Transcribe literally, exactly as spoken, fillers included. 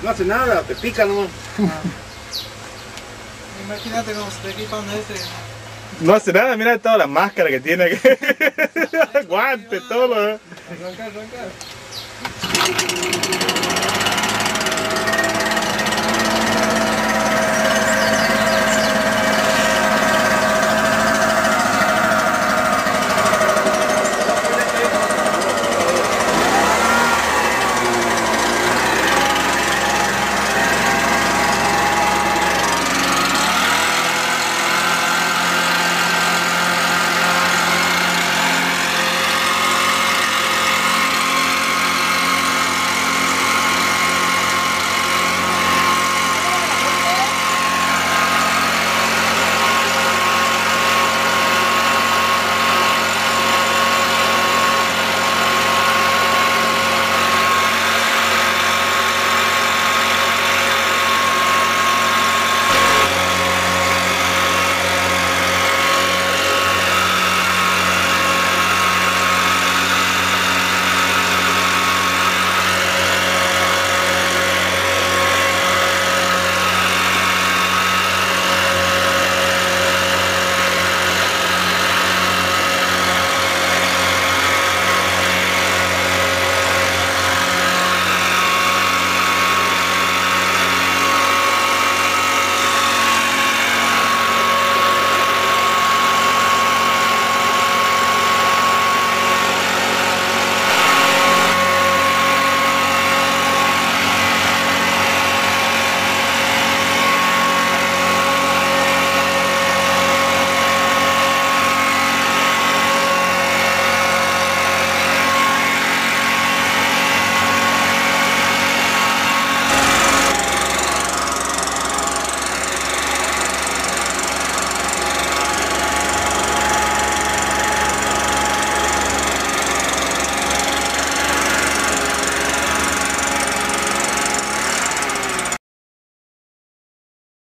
No hace nada, te pica nomás. Ah. Imagínate cómo se te equipan ese. No hace nada, mira toda la máscara que tiene aquí. Guante, todo. Arrancar, arrancar.